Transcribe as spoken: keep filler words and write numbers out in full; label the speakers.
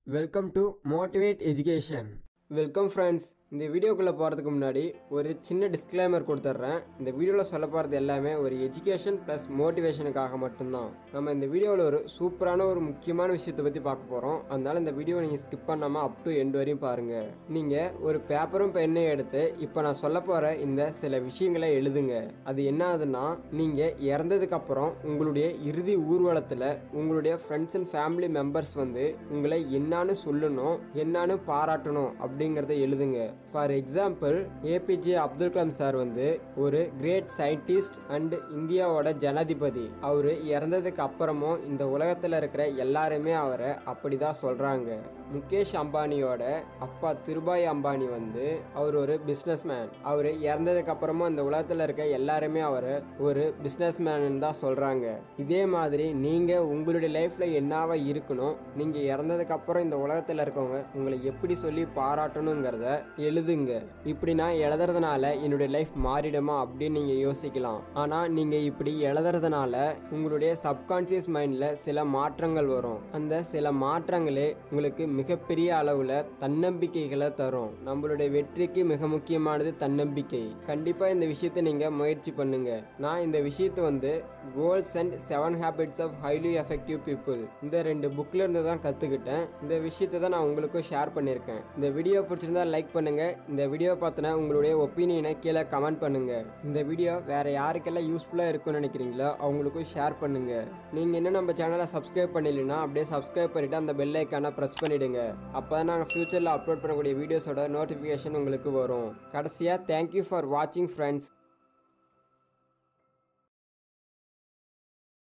Speaker 1: Welcome to motivate education. Welcome friends. இந்த வீடியோக்குள்ளே போகிறதுக்கு முன்னாடி ஒரு சின்ன டிஸ்க்ளைமர் கொடுத்துட்றேன். இந்த வீடியோவில் சொல்ல போகிறது எல்லாமே ஒரு எஜுகேஷன் ப்ளஸ் மோட்டிவேஷனுக்காக மட்டும்தான். நம்ம இந்த வீடியோவில் ஒரு சூப்பரான ஒரு முக்கியமான விஷயத்தை பற்றி பார்க்க போகிறோம். அதனால் இந்த வீடியோவை நீங்கள் ஸ்கிப் பண்ணாமல் அப் டு எண்ட் வரையும் பாருங்கள். நீங்கள் ஒரு பேப்பரும் பெண்ணையும் எடுத்து இப்போ நான் சொல்ல போகிற இந்த சில விஷயங்களை எழுதுங்க. அது என்ன ஆகுதுன்னா, நீங்கள் இறந்ததுக்கப்புறம் உங்களுடைய இறுதி ஊர்வலத்தில் உங்களுடைய ஃப்ரெண்ட்ஸ் அண்ட் ஃபேமிலி மெம்பர்ஸ் வந்து உங்களை என்னான்னு சொல்லணும், என்னான்னு பாராட்டணும் அப்படிங்கிறத எழுதுங்க. For example, APJ Abdul Kalam sir வந்து ஒரு கிரேட் சயின்டிஸ்ட் அண்ட் இந்தியாவோட ஜனாதிபதி. அவரு இறந்ததுக்கு அப்புறமும் இந்த உலகத்துல இருக்கிற எல்லாருமே அவரை அப்படிதான் சொல்றாங்க. முகேஷ் அம்பானியோட அப்பா திருபாய் அம்பானி வந்து அவர் ஒரு பிசினஸ் மேன். அவரு இறந்ததுக்கு அப்புறமும் இந்த உலகத்துல இருக்க எல்லாருமே அவரை ஒரு பிசினஸ் மேன் தான் சொல்றாங்க. இதே மாதிரி நீங்க உங்களுடைய லைஃப்ல என்னவா இருக்கணும், நீங்க இறந்ததுக்கு அப்புறம் இந்த உலகத்துல இருக்கவங்க உங்களை எப்படி சொல்லி பாராட்டணுங்கிறத எழுதுங்க. இப்படி நான் எழுதுறதுனால என்னுடைய லைஃப் மாறிடுமா அப்படின்னு நீங்க யோசிக்கலாம். ஆனா நீங்க இப்படி எழுதுறதுனால உங்களுடைய சப்கான்சியஸ் மைண்ட்ல சில மாற்றங்கள் வரும். அந்த சில மாற்றங்களே உங்களுக்கு மிகப்பெரிய அளவுல தன்னம்பிக்கைகளை தரும். நம்மளுடைய வெற்றிக்கு மிக முக்கியமானது தன்னம்பிக்கை. கண்டிப்பா இந்த விஷயத்தை நீங்க முயற்சி பண்ணுங்க. நான் இந்த விஷயத்தை வந்து goals and seven habits of highly effective people இந்த ரெண்டு புக்ல இருந்து தான் கத்துக்கிட்டேன். இந்த விஷயத்தை தான் நான் உங்களுக்கும் ஷேர் பண்ணியிருக்கேன். இந்த வீடியோ பிடிச்சிருந்தா லைக் பண்ணுங்க. இந்த வீடியோ பார்த்தினா உங்களுடைய ஒப்பீனியனை கீழே கமெண்ட் பண்ணுங்க. இந்த வீடியோ வேற யாருக்கெல்லாம் யூஸ்ஃபுல்லா இருக்கும்னு நினைக்கிறீங்களோ அவங்களுக்கும் ஷேர் பண்ணுங்க. நீங்க இன்னும் நம்ம சேனலை சப்ஸ்கிரைப் பண்ணலைன்னா அப்படியே சப்ஸ்கிரைப் பண்ணிட்டு அந்த பெல் ஐக்கானை பிரஸ் பண்ணிடுங்க. அப்பதான் நாங்கள் ஃபியூச்சர்ல அப்லோட் பண்ணக்கூடிய வீடியோஸோட நோட்டிபிகேஷன் உங்களுக்கு வரும். கடைசியா தேங்க்யூ ஃபார் வாட்சிங் ஃப்ரெண்ட்ஸ்.